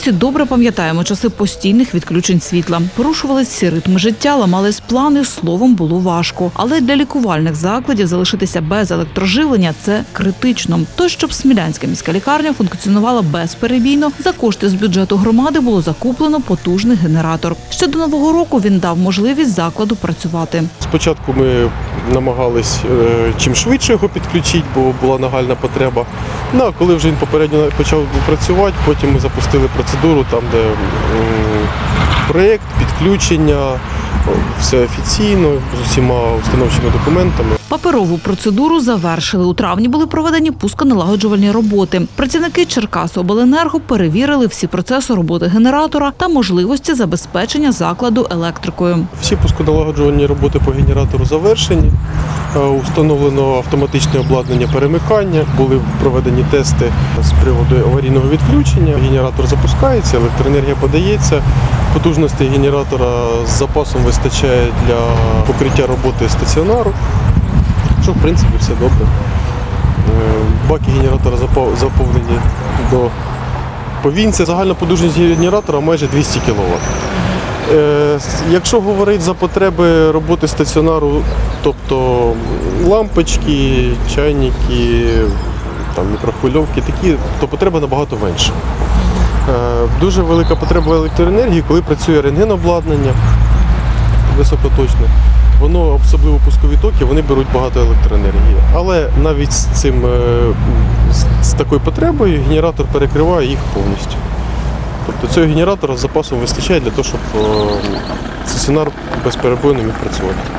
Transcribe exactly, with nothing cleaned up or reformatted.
Всі добре пам'ятаємо часи постійних відключень світла. Порушувались всі ритми життя, ламались плани, словом, було важко. Але для лікувальних закладів залишитися без електроживлення – це критично. Тож, щоб Смілянська міська лікарня функціонувала безперебійно, за кошти з бюджету громади було закуплено потужний генератор. Ще до Нового року він дав можливість закладу працювати. Спочатку ми намагались чим швидше його підключити, бо була нагальна потреба. Ну, а коли вже він попередньо почав працювати, потім ми запустили процедуру, там, де проєкт, підключення, все офіційно, з усіма установчими документами. Паперову процедуру завершили. У травні були проведені пусконалагоджувальні роботи. Працівники Черкасиобленерго перевірили всі процеси роботи генератора та можливості забезпечення закладу електрикою. Всі пусконалагоджувальні роботи по генератору завершені. Установлено автоматичне обладнання перемикання. Були проведені тести з приводу аварійного відключення. Генератор запускається, електроенергія подається. Потужності генератора з запасом вистачає для покриття роботи стаціонару. Що, в принципі, все добре. Баки генератора заповнені до повінця. Загальна потужність генератора майже двісті кіловат. Якщо говорити за потреби роботи стаціонару, тобто лампочки, чайники, там, мікрохвильовки, такі, то потреба набагато менша. Дуже велика потреба електроенергії, коли працює рентгенобладнання високоточне. Воно, особливо пускові токи, вони беруть багато електроенергії. Але навіть з цим, з такою потребою генератор перекриває їх повністю. Тобто цього генератора з запасом вистачає для того, щоб стаціонар безперебойно міг працювати.